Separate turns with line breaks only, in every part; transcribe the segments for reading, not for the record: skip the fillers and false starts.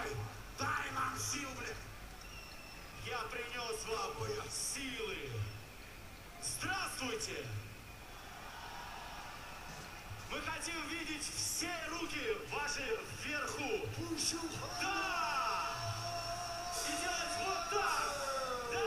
Давай, дай нам сил, блядь. Я принес вам силы. Здравствуйте. Мы хотим видеть все руки ваши вверху. Да! И делать вот так. Да!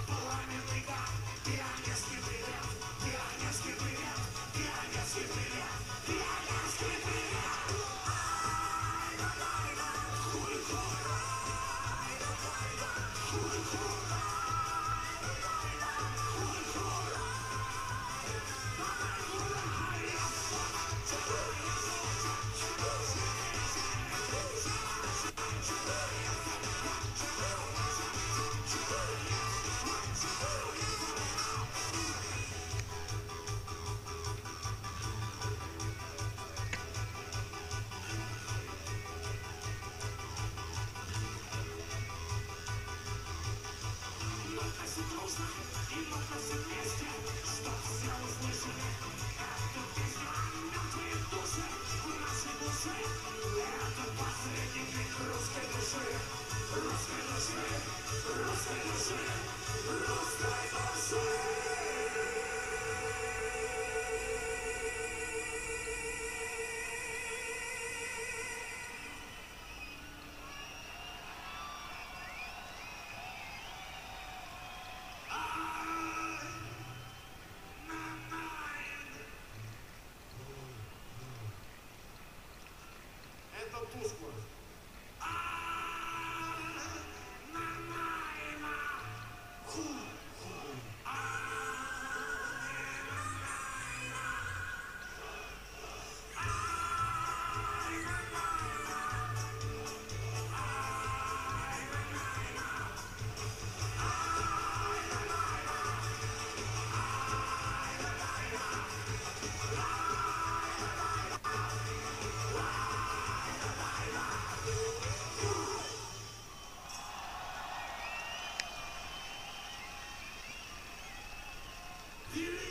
Пионерский привет, пионерский привет, пионерский привет.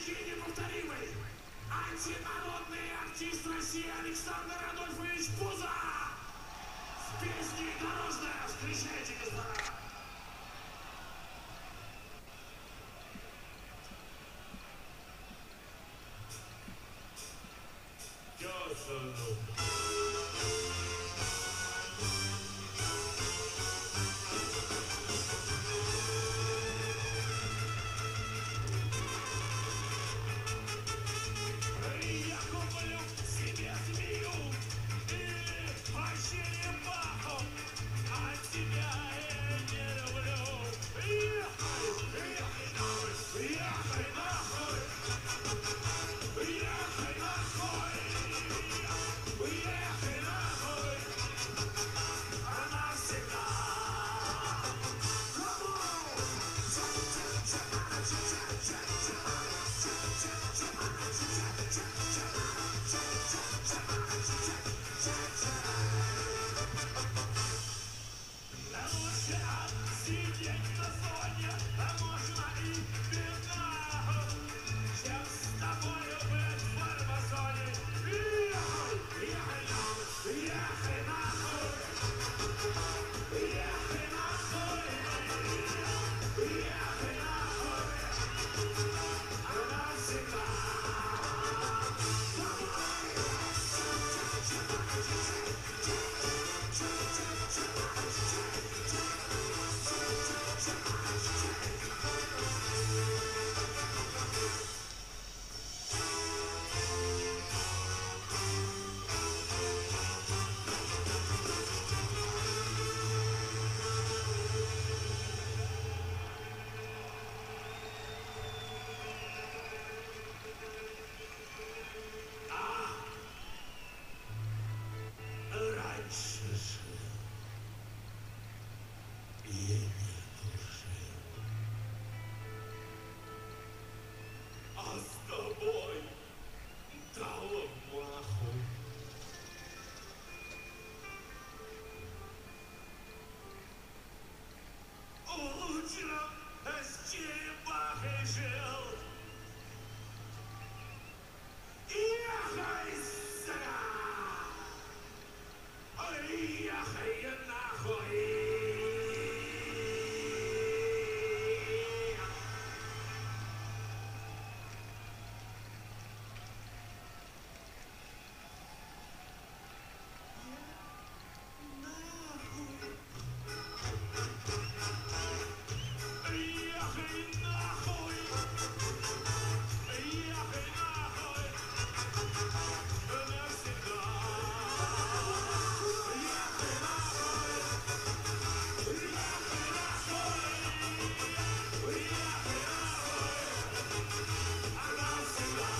великий и неповторимый антинародный артист России Александр Адольфович Пузо! С песней «Дорожная». Встречайте, господа! Я сану. Я куплю себе змею или по черепаху, а тебя я не люблю. Ехай, ехай нахуй, ехай нахуй, ехай нахуй, ехай нахуй, а навсегда. Лучше сидеть на зоне, а можно и беда, чем с тобою быть в фармазоне. Ехай, ехай нахуй, ехай нахуй, ехай нахуй, ехай нахуй, а навсегда. Раньше жил и не душил, а с тобой дал маху. Утром с черепахой жил. Ехай, сука! Ой, ехай нахуй! Ехай нахуй! Ехай нахуй! Навсегда! Ехай нахуй! Ехай нахуй! Ехай нахуй! А навсегда!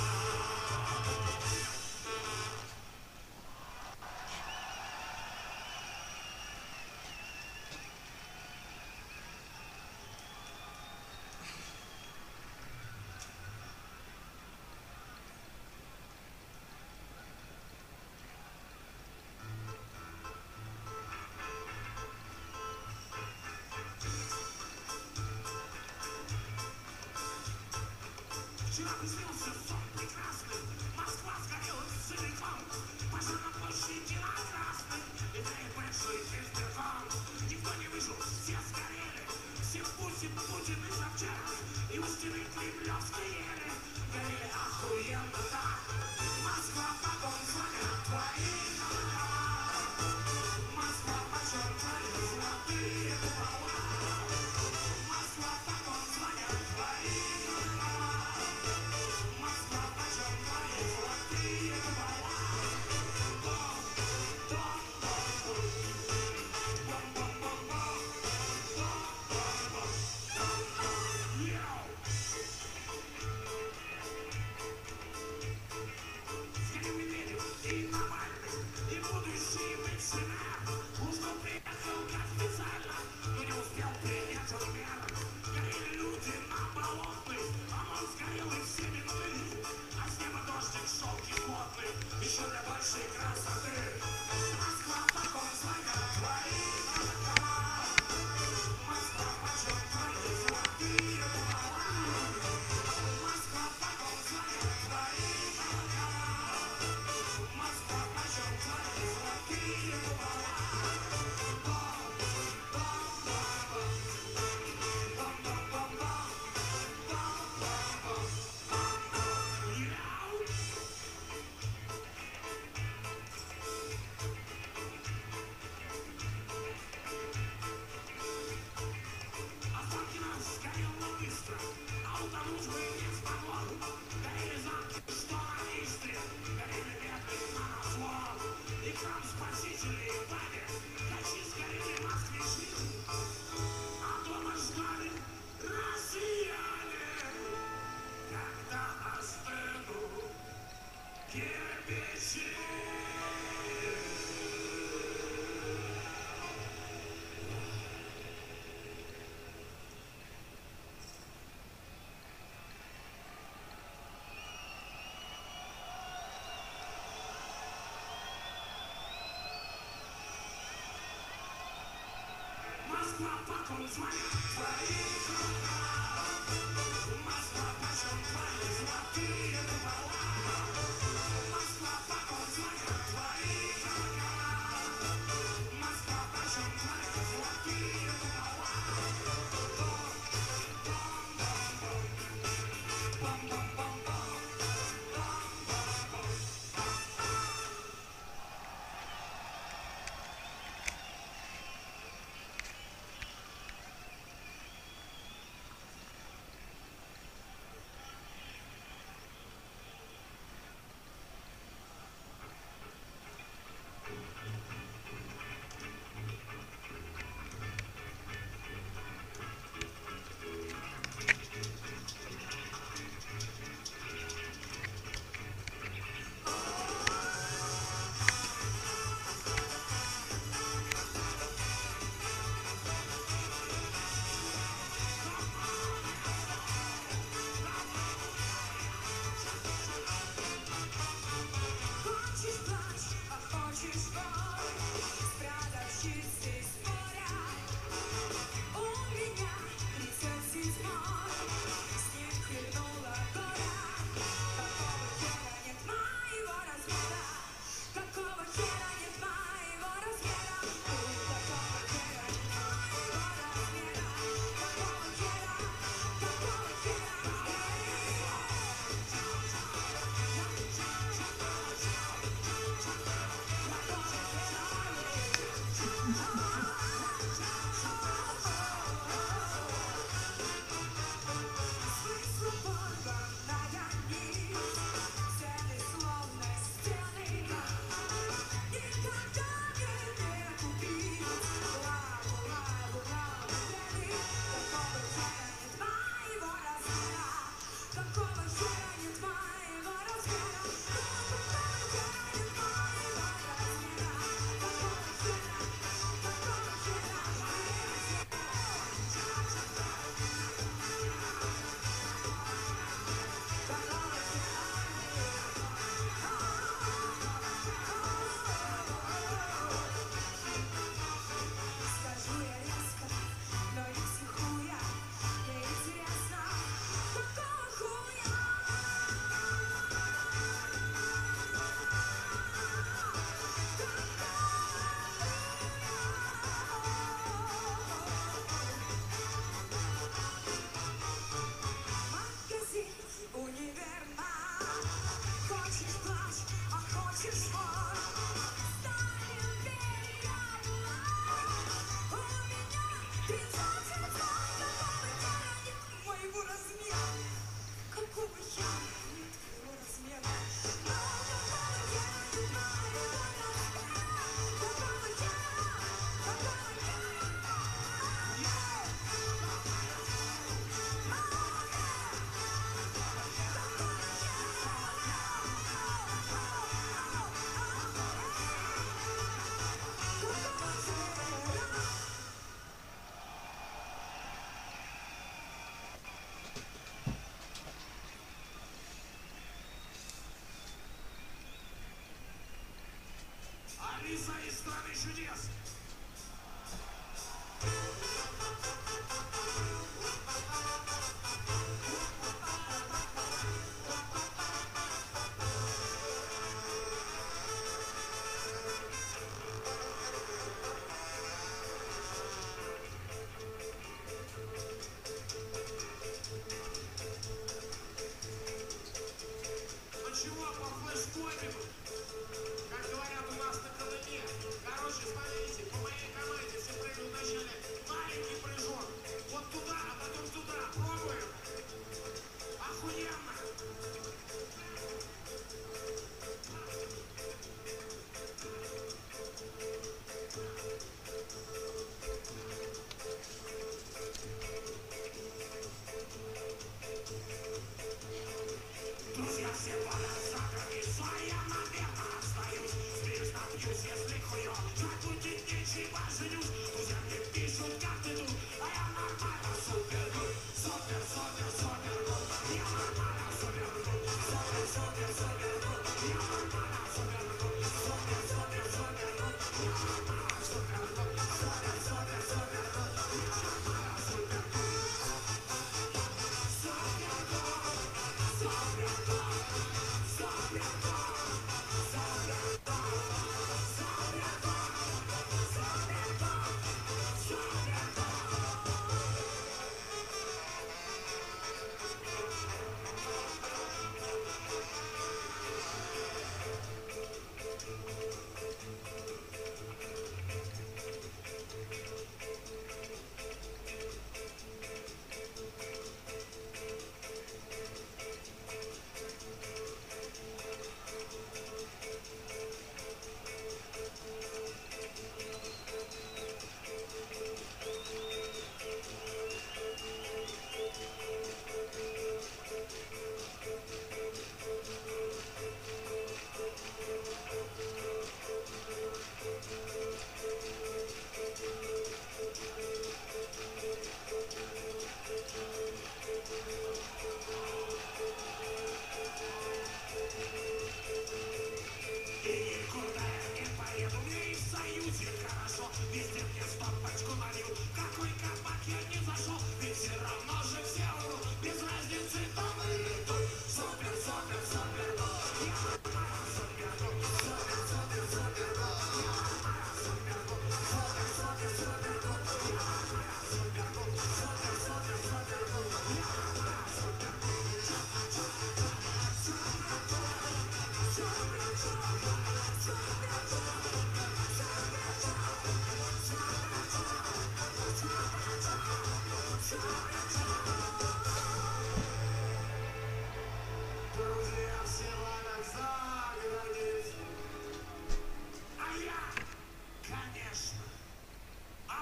Вчера приснился сон прекрасный, Москва сгорела целиком, пожар на площади на Красной, и стоит большой фестиваль. Никто не выжил, все сгорели, все Путин и Собчак, и у стены кремлевской ели, горели охуенно так. Москва, потом звонят твои номера, Москва, почем твои золотые купола, Москва, потом звонят твои номера. Москва, почем твои золотые купола? Бом, бом, бом, бом, бом, бом, бом, бом, бом, бом, бом, бом, йоу!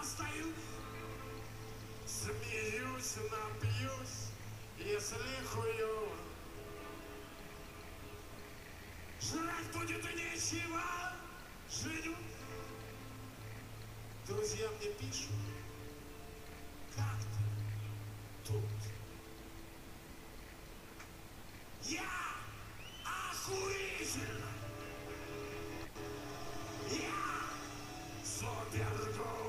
стою, смеюсь, напьюсь, если хуёво. Жрать будет и нечего, женюсь. Друзья мне пишут, как ты тут? Я охуительно! Я супергол!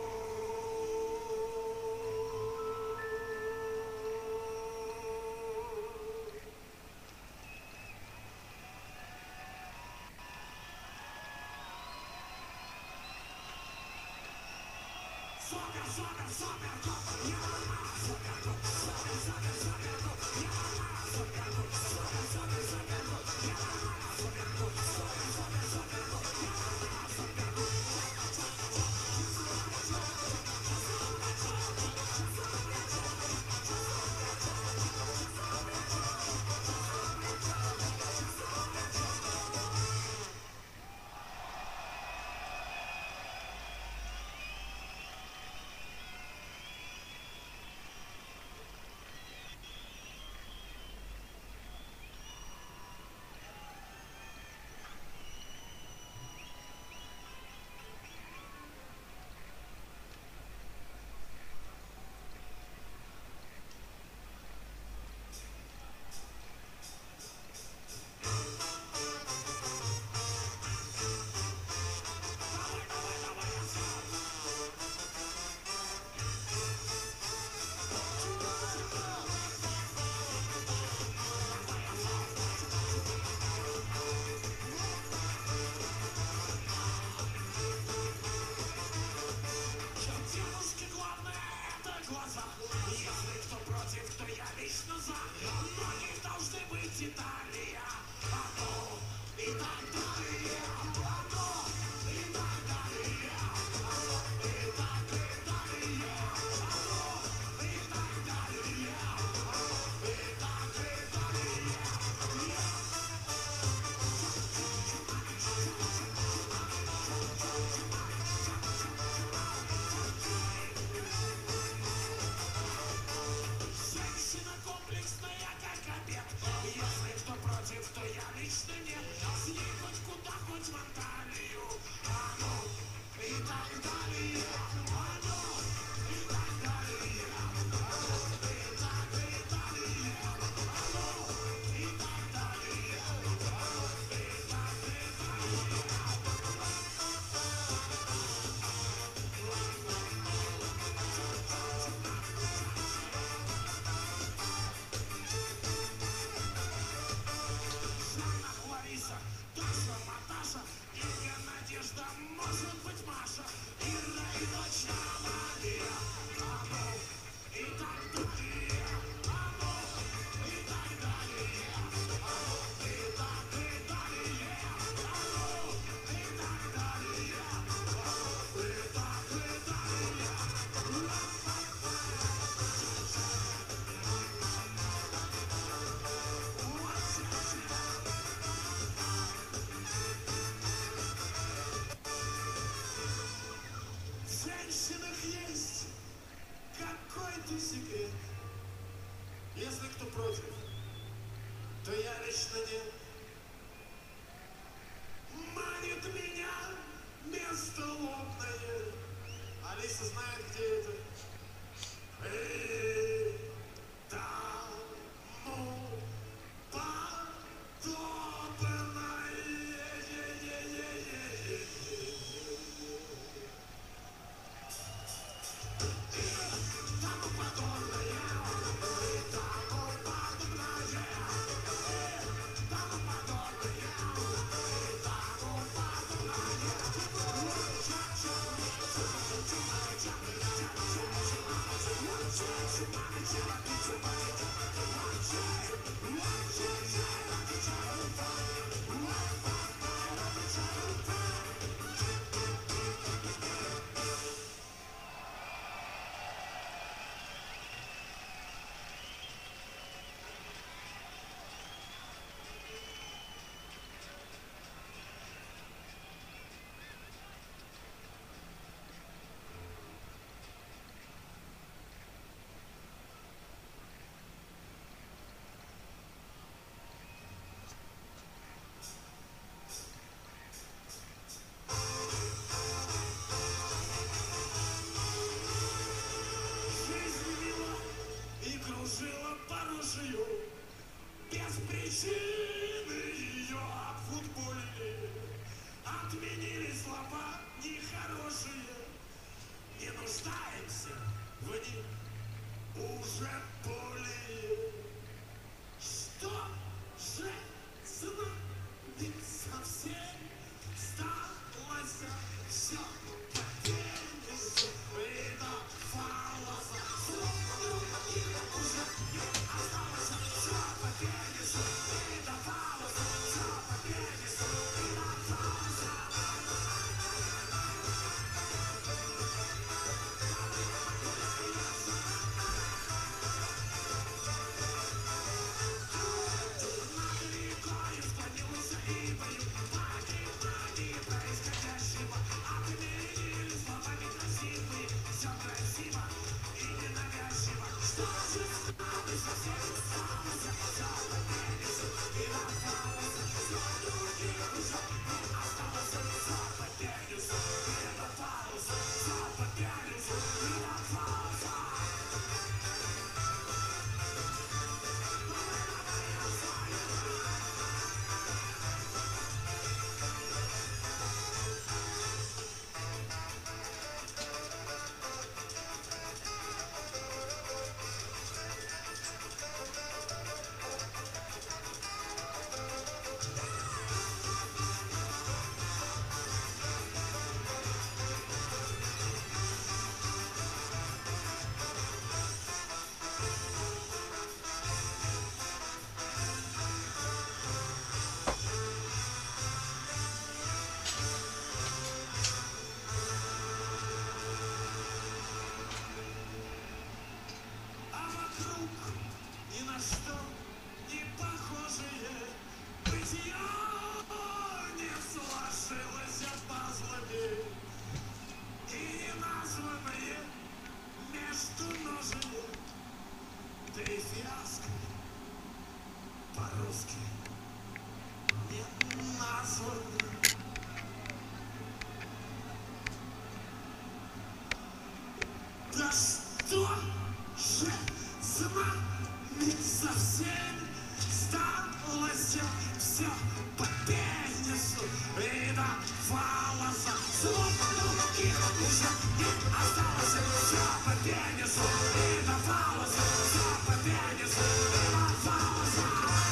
все по пенису и до фалоса. Слов других уже не осталось. Все по пенису и до фалоса. Все по пенису и до фалоса.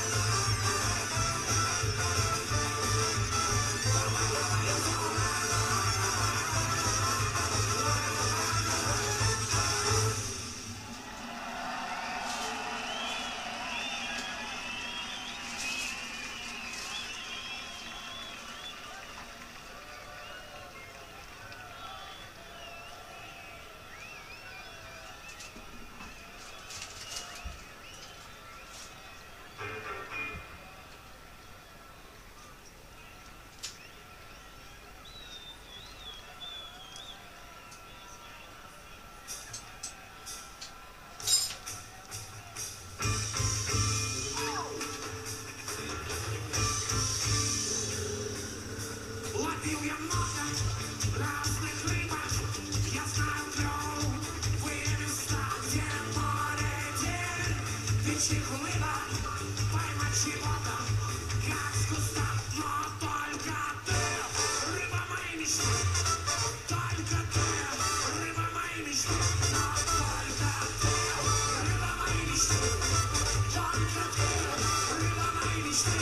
Ловил я много разных рыбок, я знаю клёвые места, где море дель, птичьих улыбок, поймать чего-то, как с куста, но только ты, рыба моей мечты, только ты, рыба моей мечты, но только ты, рыба моей мечты, только ты, рыба моей мечты.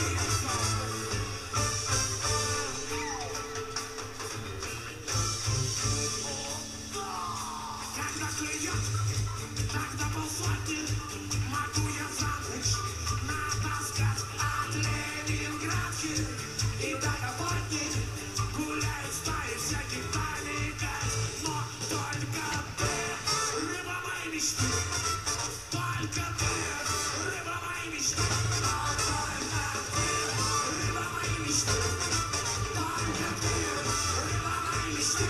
Когда клюет, тогда полсотни могу я за ночь натаскать от Ленинградки. И до Капотни гуляет стаи всяких далеков. Но только ты, рыба моей мечты, только ты, рыба моей мечты, но только ты, рыба моей мечты, только ты, рыба моей мечты.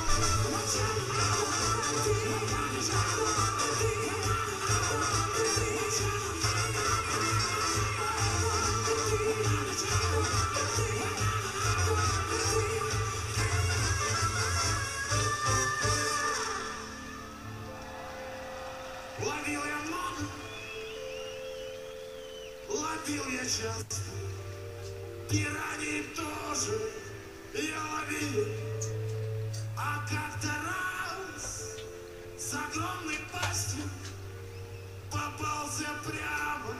Ловил я много, ловил я часто, пираний тоже я ловил, а как-то раз с огромной пастью попался прямо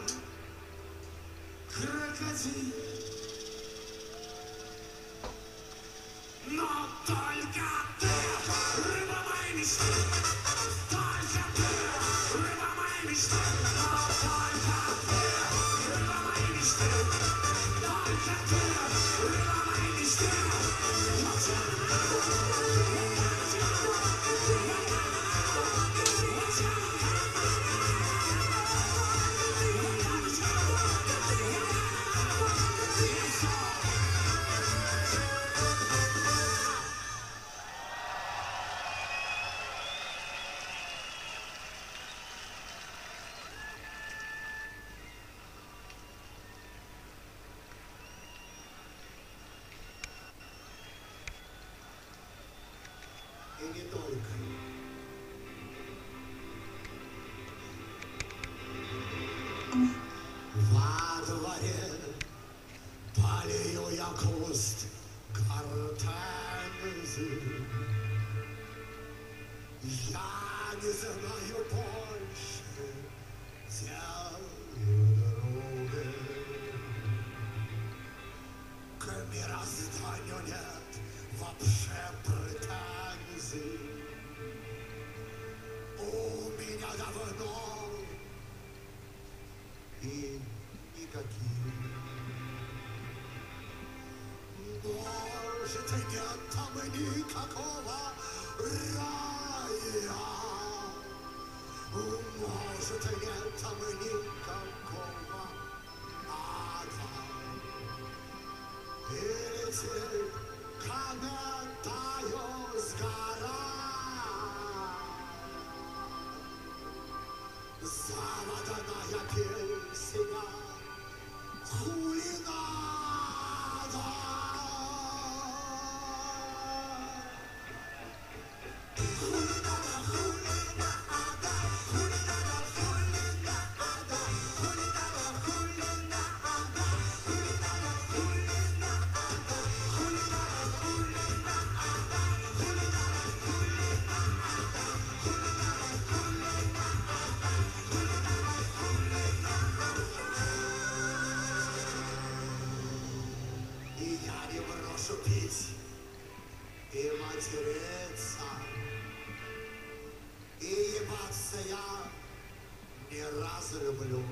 крокодил. Но только ты, рыба моей мечты, только ты, рыба моей мечты, но только ты, рыба моей мечты, только ты, рыба моей мечты. И не только. Во дворе полил я куст гортензии. Я не знаю больше дел и дороги. К мирозданию нет вообще претензий. У меня давно и никаких. Может, и нет там никакого рая. Может, и нет там никакого ада. Или теперь комментаю сгорать. Заводная песня хули надо. Хули надо, хули надо, хули надо, хули надо, хули надо, хули надо, хули надо, хочу пить и материться, и ебаться я не разлюблю.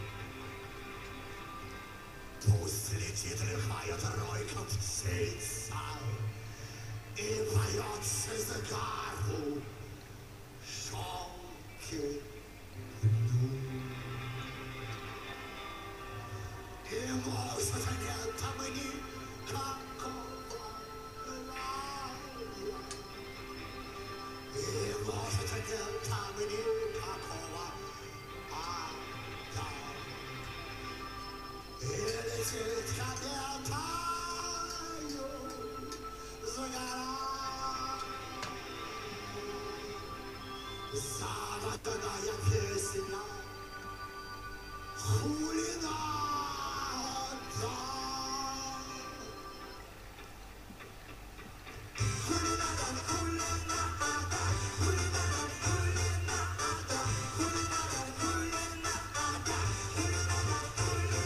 Пусть летит лихая тройка птица и поет цизыгару шелки дну. И может нет там никакого рая, и может нет там никакого ада. И летит кометою загорая заводная песня хули надо. Хули надо, хули надо, хули надо, хули надо, хули надо, хули надо, хули надо, хули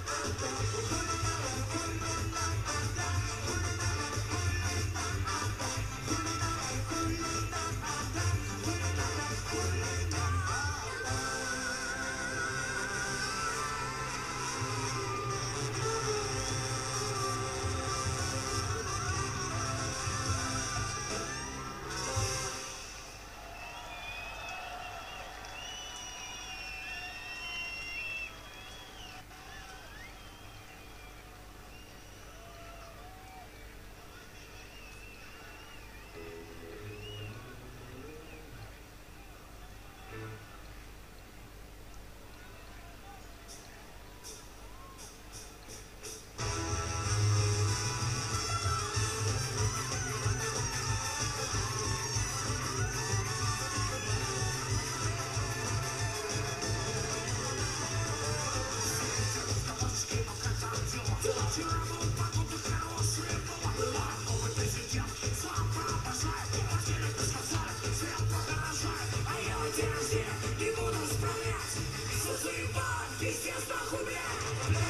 не буду справлять, заебать, пиздец нахуй, блядь.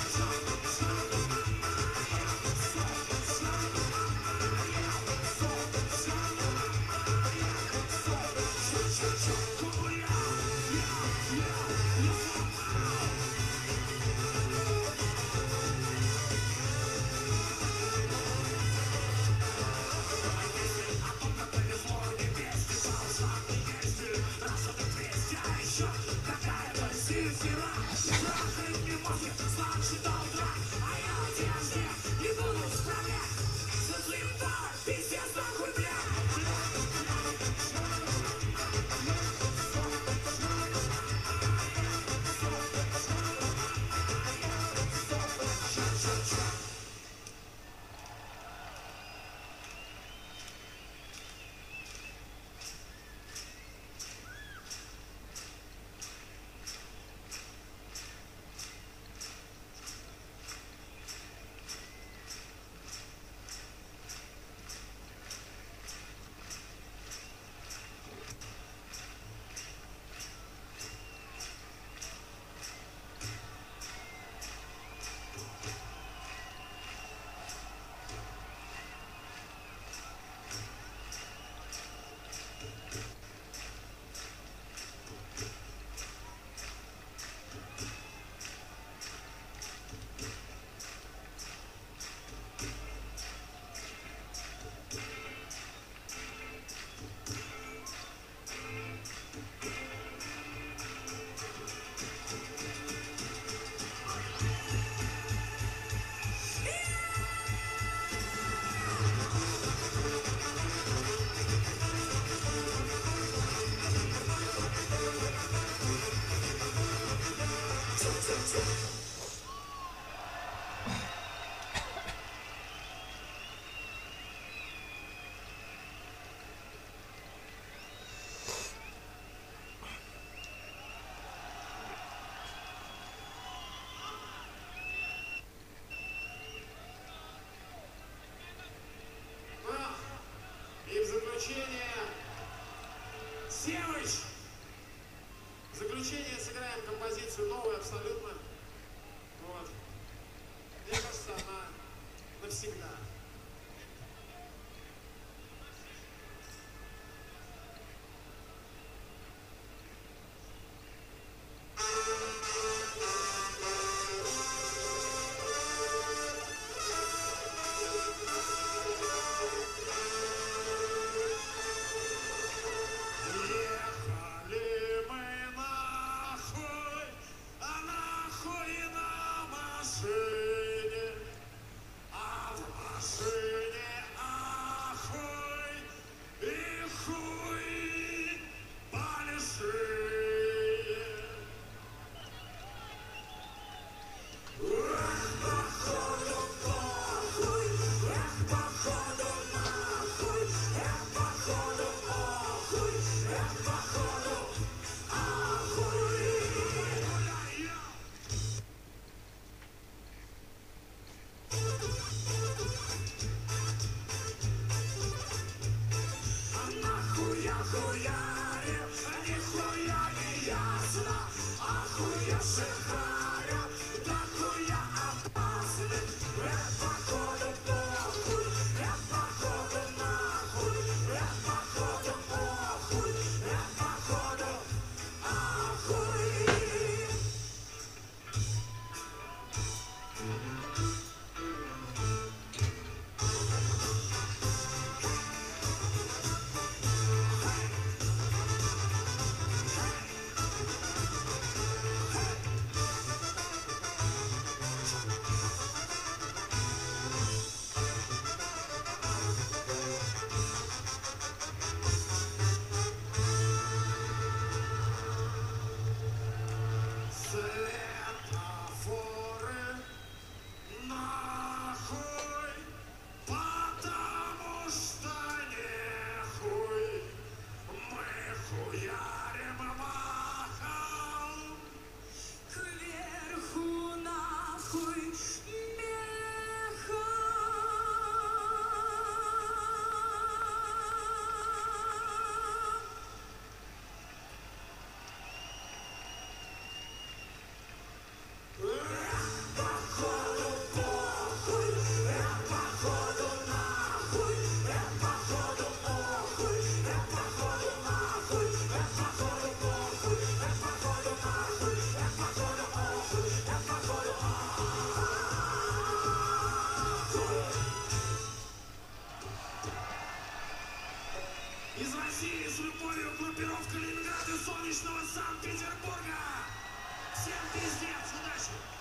Севыч! В заключение сыграем композицию новую абсолютно. Вот. Мне кажется, она навсегда. солнечного Санкт-Петербурга. Всем пиздец, удачи!